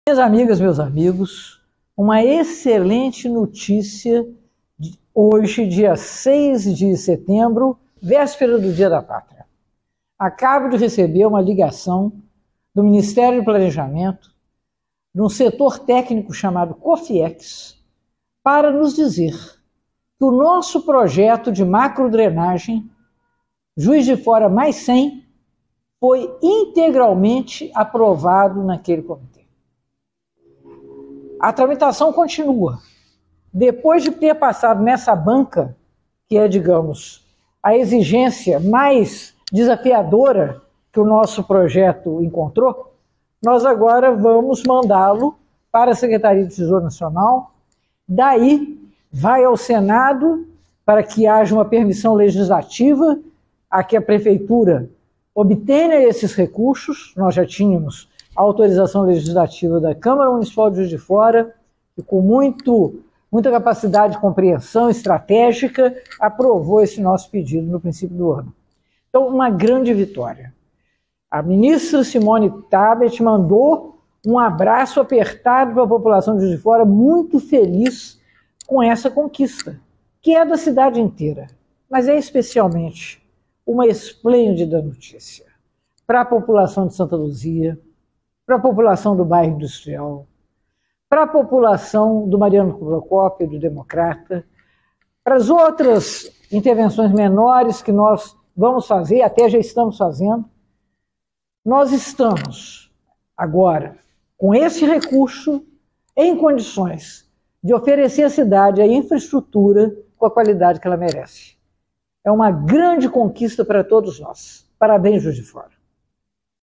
Minhas amigas, meus amigos, uma excelente notícia hoje, dia 6 de setembro, véspera do Dia da Pátria. Acabo de receber uma ligação do Ministério do Planejamento, de um setor técnico chamado COFIEX, para nos dizer que o nosso projeto de macrodrenagem, Juiz de Fora mais 100, foi integralmente aprovado naquele comitê. A tramitação continua. Depois de ter passado nessa banca, que é, digamos, a exigência mais desafiadora que o nosso projeto encontrou, nós agora vamos mandá-lo para a Secretaria de Tesouro Nacional, daí vai ao Senado para que haja uma permissão legislativa a que a Prefeitura obtenha esses recursos. Nós já tínhamos a autorização legislativa da Câmara Municipal de Juiz de Fora, e com muita capacidade de compreensão estratégica, aprovou esse nosso pedido no princípio do ano. Então, uma grande vitória. A ministra Simone Tebet mandou um abraço apertado para a população de Juiz de Fora, muito feliz com essa conquista, que é da cidade inteira, mas é especialmente uma esplêndida notícia para a população de Santa Luzia, para a população do bairro Industrial, para a população do Mariano Procópio, do Democrata, para as outras intervenções menores que nós vamos fazer, até já estamos fazendo. Nós estamos agora, com esse recurso, em condições de oferecer à cidade a infraestrutura com a qualidade que ela merece. É uma grande conquista para todos nós. Parabéns, Juiz de Fora.